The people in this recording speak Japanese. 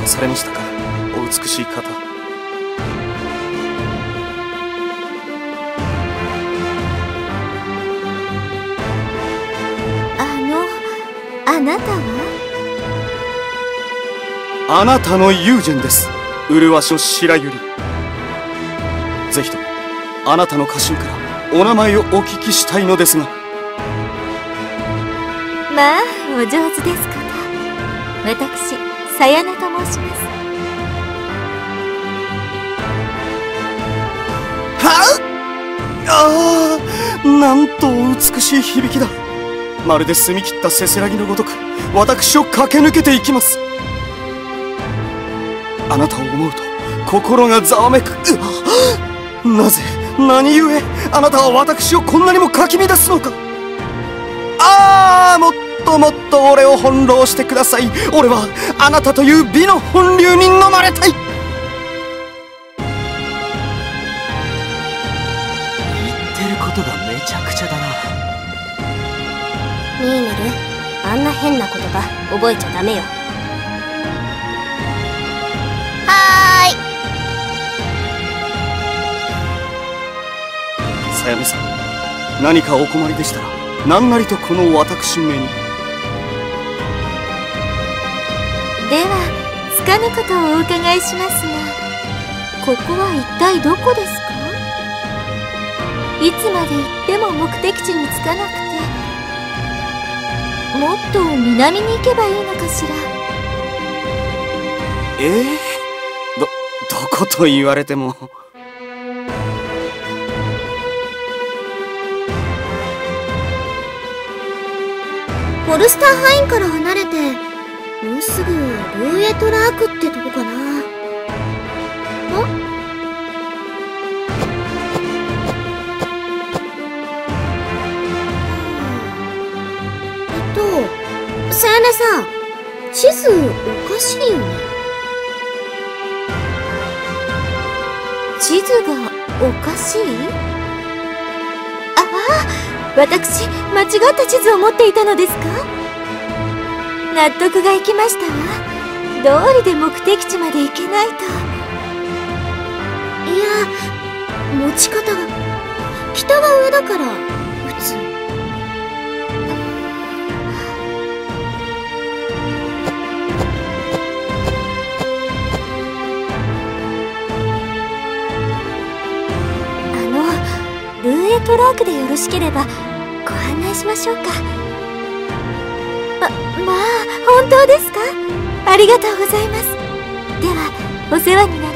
はされましたか、お美しい方。 あなたは？ あなたの友人です、麗しの白百合。ぜひともあなたの家臣からお名前をお聞きしたいのですが。 まあお上手ですこと。私さやねと申します。 ああ、なんと美しい響きだ。まるで澄み切ったせせらぎのごとく私を駆け抜けていきます。あなたを思うと心がざわめく。なぜ、何故あなたは私をこんなにもかき乱すのか。もっともっと俺を翻弄してください。俺はあなたという美の本流に飲まれたい。 言ってることがめちゃくちゃだな。 ミーネル、あんな変な言葉覚えちゃダメよ。はーい。 さやめさん、何かお困りでしたら何なりとこの私めに。 ではつかぬことをお伺いしますが、ここは一体どこですか？いつまで行っても目的地に着かなくて、もっと南に行けばいいのかしら。 どこと言われても。 ホルスターハインから離れてもうすぐルーエトラークってとこかな。さやねさん、地図おかしいよね。地図がおかしい？私、間違った地図を持っていたのですか？納得がいきましたわ。どうりで目的地まで行けないと。いや、持ち方が北が上だから普通。ルーエトラークでよろしければご案内しましょうか。まあ本当ですか？ありがとうございます。ではお世話になります。